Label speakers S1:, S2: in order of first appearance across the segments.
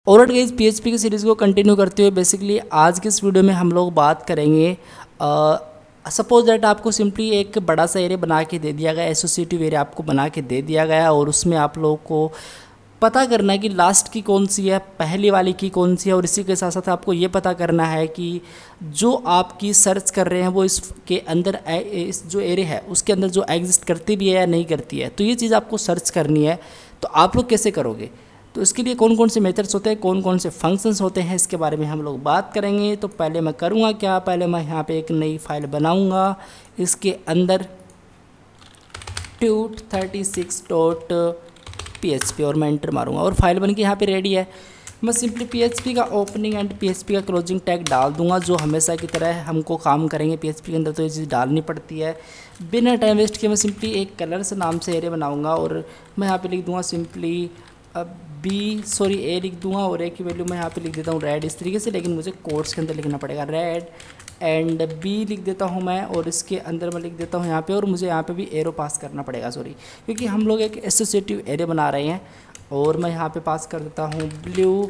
S1: Alright guys, PHP की series को continue करते हुए बेसिकली आज के इस वीडियो में हम लोग बात करेंगे। सपोज दैट आपको सिंपली एक बड़ा सा एरिया बना के दे दिया गया, एसोसिएटिव एरिया आपको बना के दे दिया गया और उसमें आप लोगों को पता करना है कि लास्ट की कौन सी है, पहली वाली की कौन सी है, और इसी के साथ साथ आपको ये पता करना है कि जो आपकी सर्च कर रहे हैं वो इसके अंदर इस जो एरिया है उसके अंदर जो एग्जिस्ट करती भी है या नहीं करती है। तो ये चीज़ आपको सर्च करनी है। तो आप लोग कैसे करोगे, तो इसके लिए कौन कौन से मेथड्स होते हैं, कौन कौन से फंक्शंस होते हैं, इसके बारे में हम लोग बात करेंगे। तो पहले मैं करूँगा क्या, पहले मैं यहाँ पे एक नई फाइल बनाऊँगा, इसके अंदर tut36.php और मैं एंटर मारूंगा और फाइल बन के यहाँ पे रेडी है। मैं सिंपली PHP का ओपनिंग एंड PHP का क्लोजिंग टैग डाल दूंगा, जो हमेशा की तरह हमको काम करेंगे PHP के अंदर, तो ये चीज़ डालनी पड़ती है। बिना टाइम वेस्ट किए मैं सिंपली एक कलर्स नाम से एरिया बनाऊंगा और मैं यहाँ पे लिख दूंगा सिंपली ए लिख दूंगा और ए की वैल्यू मैं यहाँ पे लिख देता हूँ रेड, इस तरीके से, लेकिन मुझे कोड्स के अंदर लिखना पड़ेगा रेड, एंड बी लिख देता हूँ मैं और इसके अंदर मैं लिख देता हूँ यहाँ पे, और मुझे यहाँ पे भी एरो पास करना पड़ेगा, सॉरी, क्योंकि हम लोग एक एसोसिएटिव एरे बना रहे हैं। और मैं यहाँ पे पास कर देता हूँ ब्लू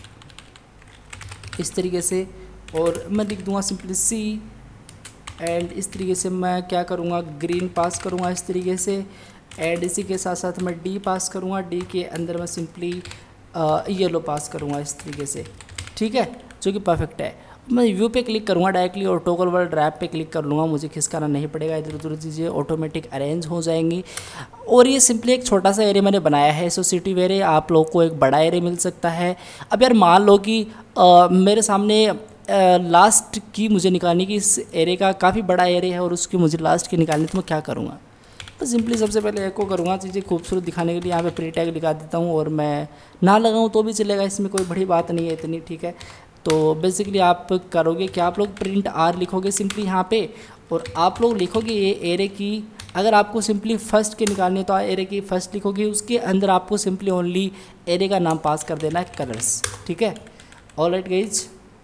S1: इस तरीके से, और मैं लिख दूँगा सिंपली सी, एंड इस तरीके से मैं क्या करूँगा, ग्रीन पास करूँगा इस तरीके से, एंड इसी के साथ साथ मैं डी पास करूँगा, डी के अंदर मैं सिंपली येलो पास करूँगा इस तरीके से, ठीक है, जो कि परफेक्ट है। मैं व्यू पे क्लिक करूँगा डायरेक्टली और टॉगल वर्ड रैप पे क्लिक कर लूँगा, मुझे खिसकाना नहीं पड़ेगा, इधर उधर चीज़ें ऑटोमेटिक अरेंज हो जाएंगी। और ये सिंपली एक छोटा सा एरिया मैंने बनाया है, एसोसिएटिव एरिया, आप लोग को एक बड़ा एरिया मिल सकता है। अब यार मान लो कि मेरे सामने लास्ट की मुझे निकालनी की, इस एरिया का काफ़ी बड़ा एरिया है और उसकी मुझे लास्ट की निकालनी, तो मैं क्या करूँगा, तो सिंपली सबसे पहले एको करूँगा, चीज़ें खूबसूरत दिखाने के लिए यहाँ पे प्री टैग लिखा देता हूँ, और मैं ना लगाऊँ तो भी चलेगा, इसमें कोई बड़ी बात नहीं है इतनी, ठीक है। तो बेसिकली आप करोगे कि आप लोग प्रिंट आर लिखोगे सिंपली यहाँ पे, और आप लोग लिखोगे ये एरे की, अगर आपको सिंपली फर्स्ट की निकालनी है तो एरे की फर्स्ट लिखोगे, उसके अंदर आपको सिंपली ओनली एरे का नाम पास कर देना है कलर्स, ठीक है। ऑलराइट गाइज,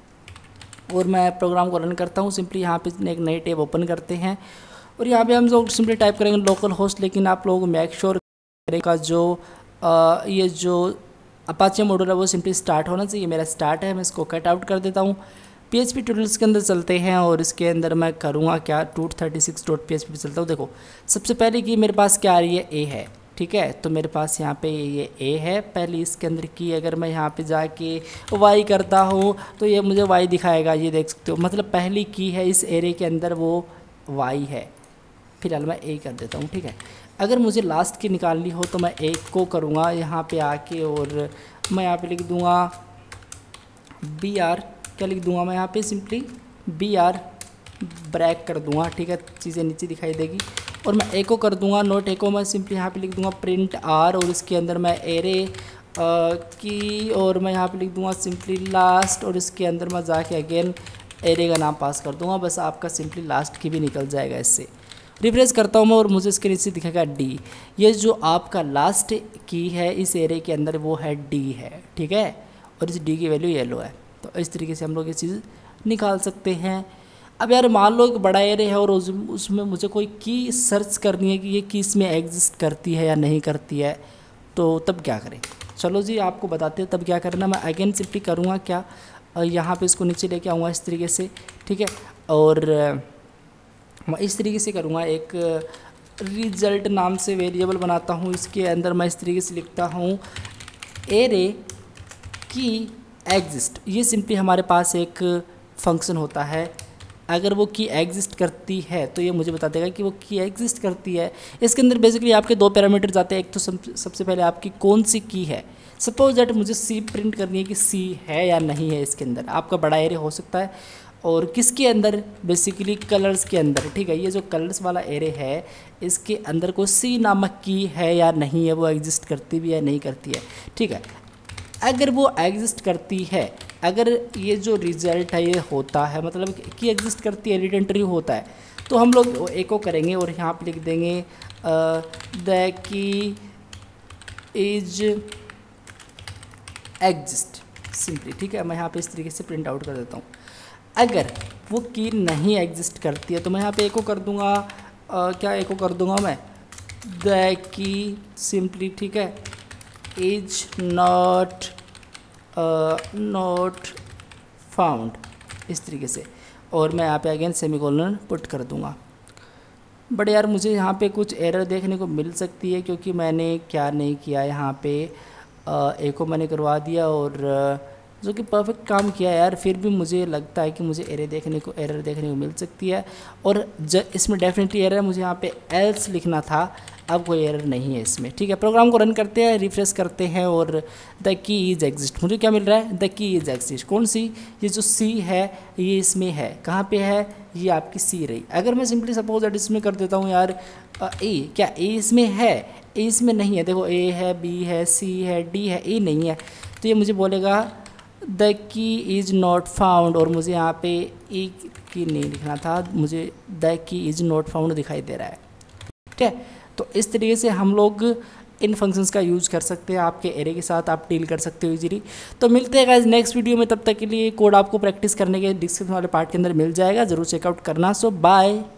S1: और मैं प्रोग्राम को रन करता हूँ, सिंपली यहाँ पे एक नई टैब ओपन करते हैं और यहाँ पे हम लोग सिंपली टाइप करेंगे लोकल होस्ट, लेकिन आप लोग मेक श्योर करेगा जो ये जो अपाचे मॉड्यूल है वो सिंपली स्टार्ट होना चाहिए। मेरा स्टार्ट है, मैं इसको कट आउट कर देता हूँ। PHP ट्यूटोरियल्स के अंदर चलते हैं और इसके अंदर मैं करूँगा क्या, tut36.php पे चलता हूँ। देखो सबसे पहले कि मेरे पास क्या आ रही है, ए है, ठीक है, तो मेरे पास यहाँ पे ये ए है पहली, इसके अंदर की अगर मैं यहाँ पे जाके वाई करता हूँ तो ये मुझे वाई दिखाएगा, ये देख सकते हो, मतलब पहली की है इस एरे के अंदर वो वाई है। फिलहाल मैं ए कर देता हूँ, ठीक है। अगर मुझे लास्ट की निकालनी हो तो मैं एक को करूँगा यहाँ पे आके, और मैं यहाँ पे लिख दूँगा BR, क्या लिख दूँगा मैं यहाँ पे, सिंपली BR ब्रैक कर दूँगा, ठीक है, चीज़ें नीचे दिखाई देगी। और मैं एको कर दूँगा, नोट एको, मैं सिंपली यहाँ पे लिख दूँगा प्रिंट आर, और इसके अंदर मैं एरे की, और मैं यहाँ पे लिख दूँगा सिंपली लास्ट, और इसके अंदर मैं जाके अगेन एरे का नाम पास कर दूँगा, बस आपका सिंपली लास्ट की भी निकल जाएगा। इससे रिफ्रेश करता हूँ मैं और मुझे इसके नीचे दिखेगा डी, ये जो आपका लास्ट की है इस एरे के अंदर वो है डी है, ठीक है, और इस डी की वैल्यू येलो है। तो इस तरीके से हम लोग ये चीज़ निकाल सकते हैं। अब यार मान लो एक बड़ा एरे है और उसमें मुझे कोई की सर्च करनी है कि ये की इसमें एग्जिस्ट करती है या नहीं करती है, तो तब क्या करें, चलो जी आपको बताते हैं तब क्या करना। मैं अगेन सिंपली करूँगा क्या, यहाँ पे इसको नीचे लेके आऊँगा इस तरीके से, ठीक है, और मैं इस तरीके से करूँगा, एक रिजल्ट नाम से वेरिएबल बनाता हूँ, इसके अंदर मैं इस तरीके से लिखता हूँ एरे की एग्जिस्ट। ये सिंपली हमारे पास एक फंक्शन होता है, अगर वो की एग्जिस्ट करती है तो ये मुझे बता देगा कि वो की एग्जिस्ट करती है। इसके अंदर बेसिकली आपके दो पैरामीटर जाते हैं, एक तो सबसे पहले आपकी कौन सी की है, सपोज दैट मुझे सी प्रिंट करनी है कि सी है या नहीं है, इसके अंदर आपका बड़ा एरे हो सकता है, और किसके अंदर, बेसिकली कलर्स के अंदर, ठीक है, ये जो कलर्स वाला एरे है इसके अंदर कोई सी नामक की है या नहीं है, वो एग्जिस्ट करती भी है नहीं करती है, ठीक है। अगर वो एग्जिस्ट करती है, अगर ये जो रिजल्ट है ये होता है, मतलब कि एग्जिस्ट करती है, रिटेंटरी होता है, तो हम लोग एको करेंगे और यहाँ पे लिख देंगे the key is exist simply, ठीक है। मैं यहाँ पे इस तरीके से प्रिंट आउट कर देता हूँ। अगर वो की नहीं एग्जिस्ट करती है तो मैं यहाँ पे एको कर दूँगा, क्या एको कर दूँगा मैं, द की सिंपली, ठीक है, इज नॉट नॉट फाउंड, इस तरीके से, और मैं यहाँ पे अगेन सेमीकोलन पुट कर दूँगा। बट यार मुझे यहाँ पे कुछ एरर देखने को मिल सकती है, क्योंकि मैंने क्या नहीं किया यहाँ पे एको मैंने करवा दिया और जो कि परफेक्ट काम किया यार, फिर भी मुझे लगता है कि मुझे एरर देखने को मिल सकती है। और इसमें डेफिनेटली एरर है, मुझे यहाँ पे एल्स लिखना था, अब कोई एरर नहीं है इसमें। ठीक है, प्रोग्राम को रन करते हैं, रिफ्रेश करते हैं और द की इज एग्जिस्ट, मुझे क्या मिल रहा है, द की इज एग्जिस्ट। कौन सी, ये जो सी है ये इसमें है, कहाँ पे है, ये आपकी सी रही। अगर मैं सिंपली सपोज दैट इसमें कर देता हूँ यार ए, क्या ए इसमें है, ए इसमें नहीं है, देखो ए है, बी है, सी है, डी है, ए नहीं है, तो ये मुझे बोलेगा the key is not found, और मुझे यहाँ पे ए की नहीं लिखना था, मुझे the key is not found दिखाई दे रहा है। ठीक है, तो इस तरीके से हम लोग इन फंक्शंस का यूज़ कर सकते हैं, आपके एरे के साथ आप डील कर सकते हो इजीली। तो मिलते हैं गाइस नेक्स्ट वीडियो में, तब तक के लिए कोड आपको प्रैक्टिस करने के डिस्क्रिप्शन वाले पार्ट के अंदर मिल जाएगा, ज़रूर चेकआउट करना। So bye.